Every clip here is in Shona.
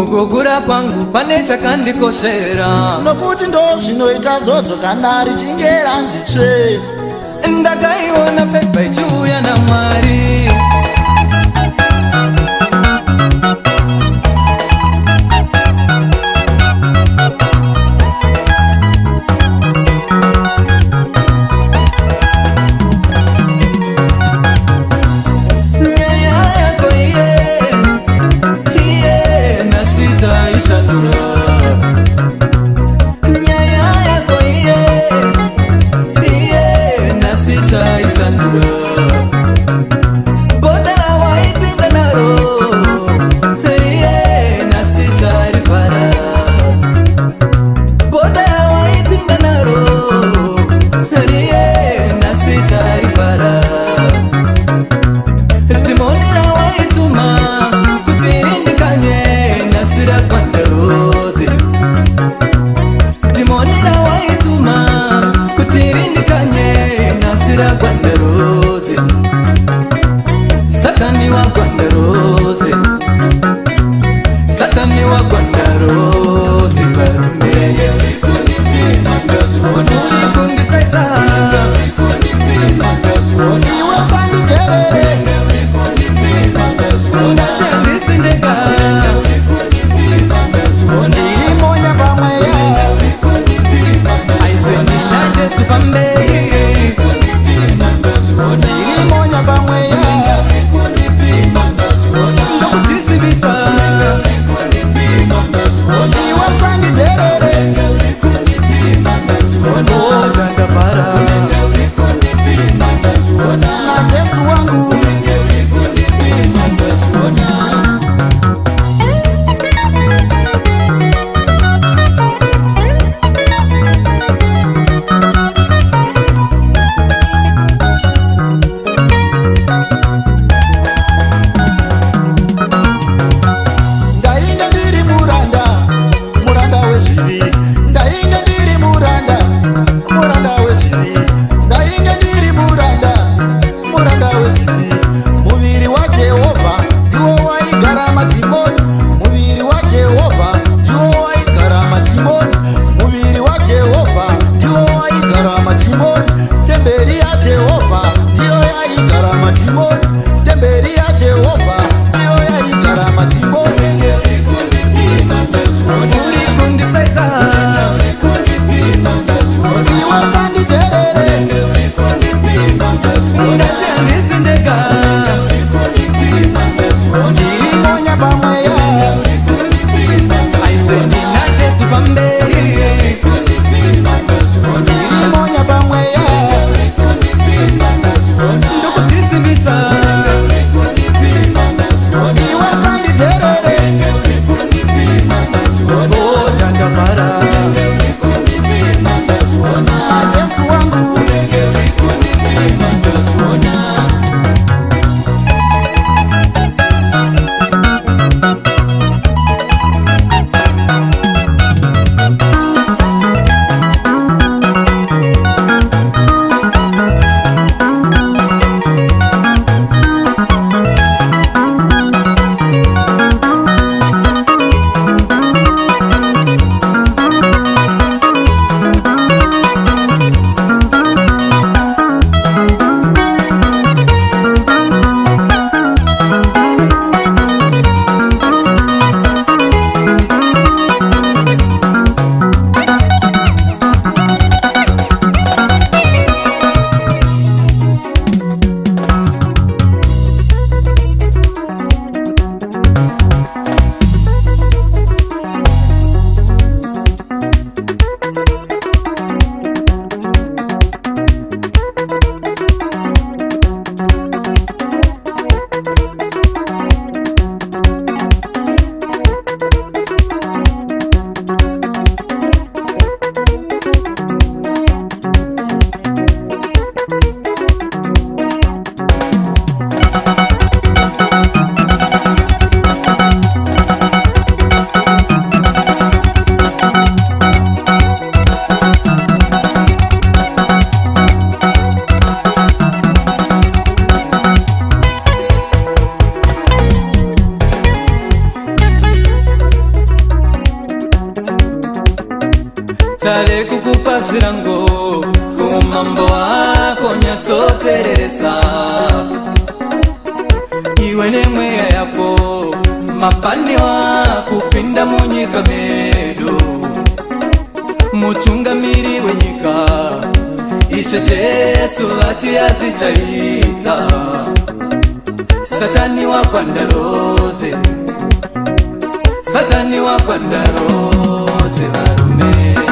kugugura kwangu pane chakandikoshera nokuti ndo zvinoita zodzo kana richinge ranzi tsve ndakaiona pepa ichiuya naMwari Nokutizivisa tare kukupa zvirango kumambo wako nyatsotereresa iwe nemweya yako mapaniwa kupinda munyika medu mutungamiri wenyika Ishe Jesu ati azvichaita Satani wakwandaroze Satani wakwandaroze varume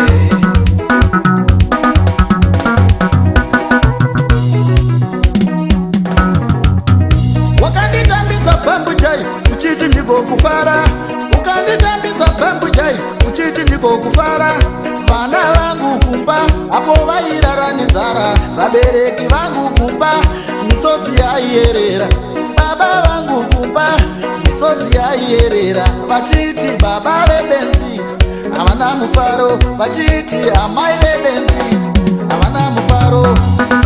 Wakanditambisa bambu chai uchiti ndiko kufara Ukanditambisa bambu chai uchiti ndiko kufara Vana vangu kumba apo vairara nenzara Vabereki vangu kumba misodzi yaierera Baba vangu kumba misodzi yaierera Vachiti baba vebenzi havana mufaro Vachiti amai vebenzi havana mufaro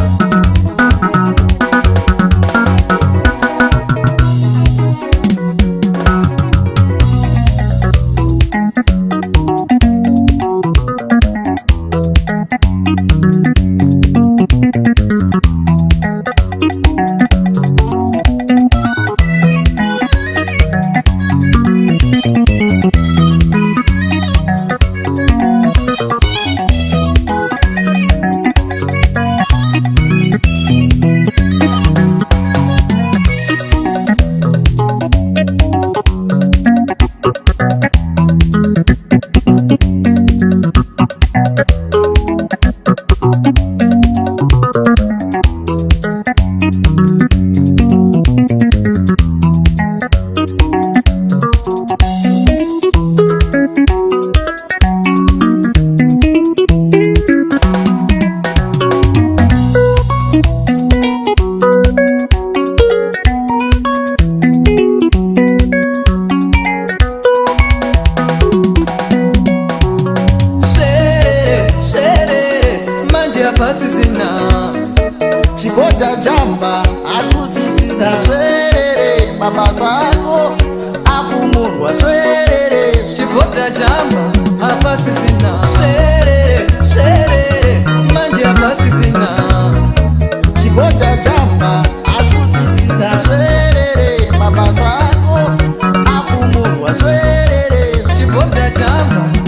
Chiboda jamba akusisina sherere mabasa ako afumurwa sherere Chiboda jamba apasisina sherere sherere manje apasisina Chiboda jamba akusisina sherere mabasa ako afumurwa sherere Chiboda jamba